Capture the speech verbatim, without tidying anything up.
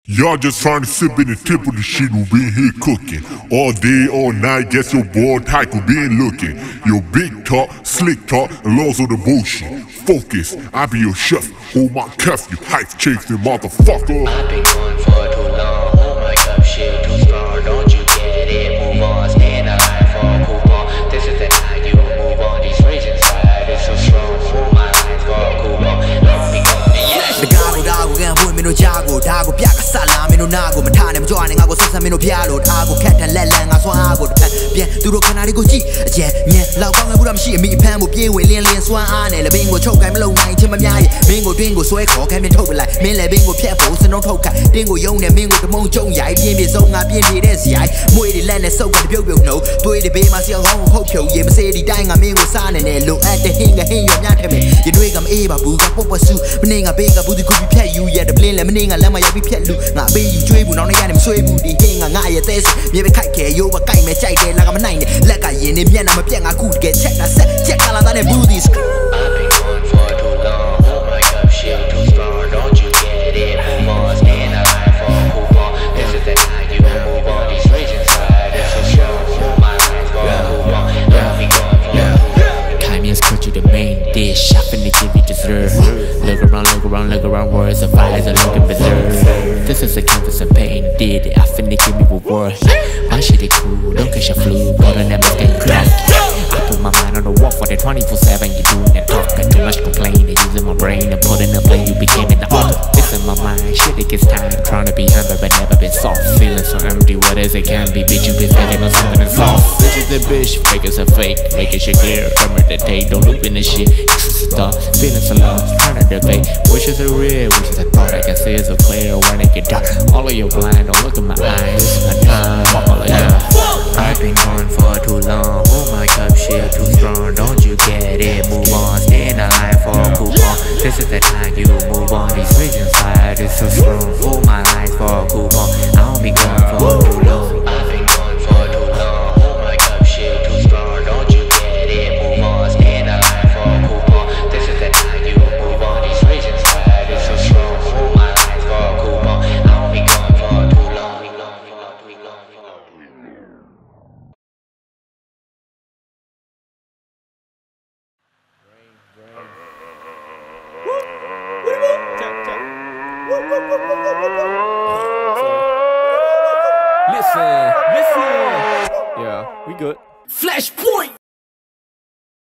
Y'all just trying to sip in the tip of the shit we been here cooking. All day, all night, guess your boy Tycho been looking. Your big talk, slick talk, and laws of devotion. Focus, I be your chef, hold my cuff, you hype chasing motherfucker. I've been going for too long, hold my cup shit too strong. Don't you get it, move on, stand alive for a coupon. This is the time you move on, these reasons side is so strong. Hold my life for a coupon, don't be going to yes. The gago dago kaya boy mino jago dago piaka sala mino nago matane mjo ane ngago sasa mino pialo dago katan lele nga so ago bien duro kanari go ji je nyen lao kwa nga buram shi mi pan mo pie we lien lien swan ane le bingo chok kai mlo nai chin ma mya ye mingo twin go swai kho kai mien thok lai min le bingo phat bo san dong thok kai tin go yong ne mingo de mong chong yai pien pien song nga pien pie de si ai mwe de let ne sok ka de pyou pyou no twai de be ma si ngong hok pyou ye ma se di dai nga mingo sa ne ne lo at de hin ga hin yo mya the me ye twai ga ma e ba bu ga pop pa su mne nga be ga bu di ku pi phat yu ye de blin le mne nga lam ma ya pi phat lu nga be yu chwe bu naw ne ya ne ma swai bu di hin nga nga ye te mie be khai ke yo ba kai me chai de la ga ma nai ne let ka yin ne myan na ma pyat nga ku de check na set check ka la da ne booties. I've been going for too long, hold my cup shit too strong. Don't you get it, move on, stand alive for a coupon. This is the time you move on, these reasons side is so strong. Hold my life for a coupon, don't be going for too long. Khaing Myal's cooked the main dish, I finna give you dessert. Look around, look around, look around, words of eyes are looking berserk. This is a canvas of pain, did it, I finna give me reward. My shit is cool, don't catch a flu, but I never stay crack. I put my mind on the wall for the twenty-four seven, you doing that talk, got too much complaining, using my brain and putting the blame, you became in the author. It's in my mind, shit it gets time, trying to be humble but never been soft. Feeling so empty, what as it can be, bitch you been spending on something that's soft. This is the bitch, fake as a fake, making shit clear, remember the day, don't loop in this shit. It's a thought, feeling so lost, trying to debate, wishes are real, wishes I thought I can see is so clear when it get dark. All of you blind, don't look at my eyes, my time, all of you. I've been going for too long, hold my cup shit too strong. Don't you get it, move on, stand alive for a coupon. This is the time you move on, these reasons side is so strong. Hold my life for a coupon, I don't be going for too long. I've been going for too long, hold my cup shit too strong. Don't you get it, move on, stand alive for a coupon. This is the time you move on, these reasons side is so strong. Hold my life for a coupon, I don't be going for too long. Listen, listen. Yeah, we good. Flashpoint.